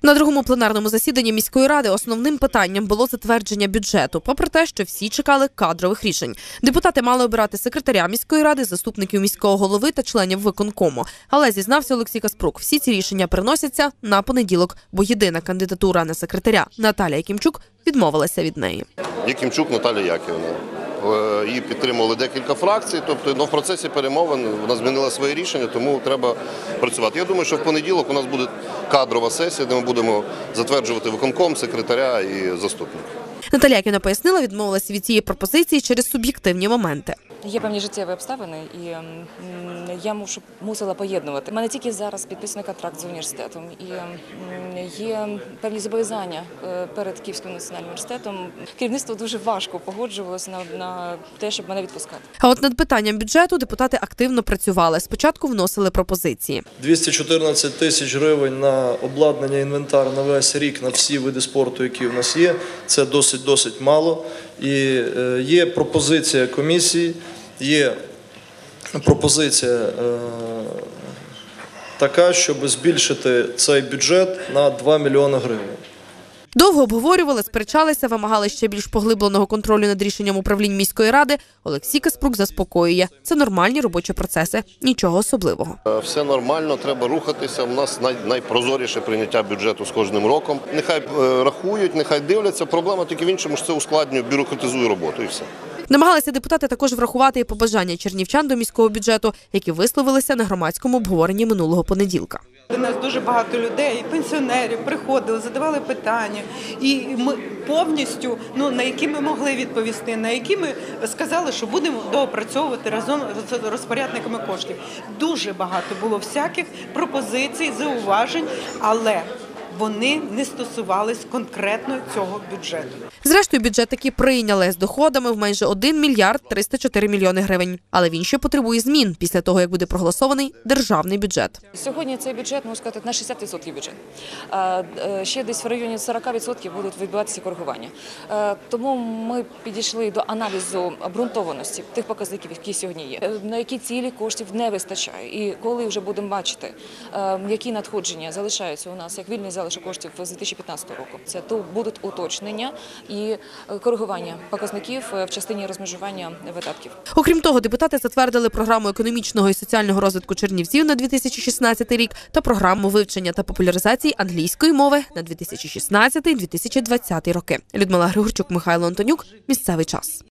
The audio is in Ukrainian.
На другому пленарному засіданні міської ради основним питанням було затвердження бюджету, попри те, що всі чекали кадрових рішень. Депутати мали обирати секретаря міської ради, заступників міського голови та членів виконкому. Але, зізнався Олексій Каспрук, всі ці рішення переносяться на понеділок, бо єдина кандидатура на секретаря Наталія Якимчук відмовилася від неї. Якимчук Наталія Яківна. Її підтримували декілька фракцій, тобто в процесі перемовин вона змінила своє рішення, тому треба працювати. Я думаю, що в понеділок у нас буде кадрова сесія, де ми будемо затверджувати виконком, секретаря і заступника. Наталія Яківна пояснила, відмовилася від цієї пропозиції через суб'єктивні моменти. Є певні життєві обставини, і я мусила поєднувати. У мене тільки зараз підписаний контракт з університетом, і є певні зобов'язання перед Київським національним університетом. Керівництво дуже важко погоджувалося на те, щоб мене відпускати. А от над питанням бюджету депутати активно працювали. Спочатку вносили пропозиції. 214 тисяч гривень на обладнання, інвентар на весь рік, на всі види спорту, які в нас є. Це досить мало. І є пропозиція комісії, є пропозиція така, щоб збільшити цей бюджет на 2 мільйони гривень. Довго обговорювали, сперечалися, вимагали ще більш поглибленого контролю над рішенням управлінь міської ради. Олексій Каспрук заспокоює. Це нормальні робочі процеси, нічого особливого. Все нормально, треба рухатися. У нас найпрозоріше прийняття бюджету з кожним роком. Нехай рахують, нехай дивляться. Проблема тільки в іншому, що це ускладнює, бюрократизує роботу і все. Намагалися депутати також врахувати і побажання чернівчан до міського бюджету, які висловилися на громадському обговоренні минулого понеділка. До нас дуже багато людей, пенсіонерів приходили, задавали питання, і ми повністю, на які ми могли відповісти, на які ми сказали, що будемо доопрацьовувати разом з розпорядниками коштів. Дуже багато було всяких пропозицій, зауважень, але вони не стосувались конкретно цього бюджету. Зрештою, бюджет таки прийняли з доходами в майже 1 мільярд 304 мільйони гривень. Але він ще потребує змін після того, як буде проголосований державний бюджет. Сьогодні цей бюджет, можна сказати, на 60% бюджет. Ще десь в районі 40% будуть відбуватися коригування. Тому ми підійшли до аналізу обґрунтованості тих показників, які сьогодні є. На які цілі коштів не вистачає. І коли вже будемо бачити, які надходження залишаються у нас, як вільний залишок коштів з 2015 року, це то будуть уточнення і коригування показників в частині розмежування видатків. Окрім того, депутати затвердили програму економічного і соціального розвитку Чернівців на 2016 рік та програму вивчення та популяризації англійської мови на 2016-2020 роки. Людмила Григорчук, Михайло Антонюк. Місцевий час.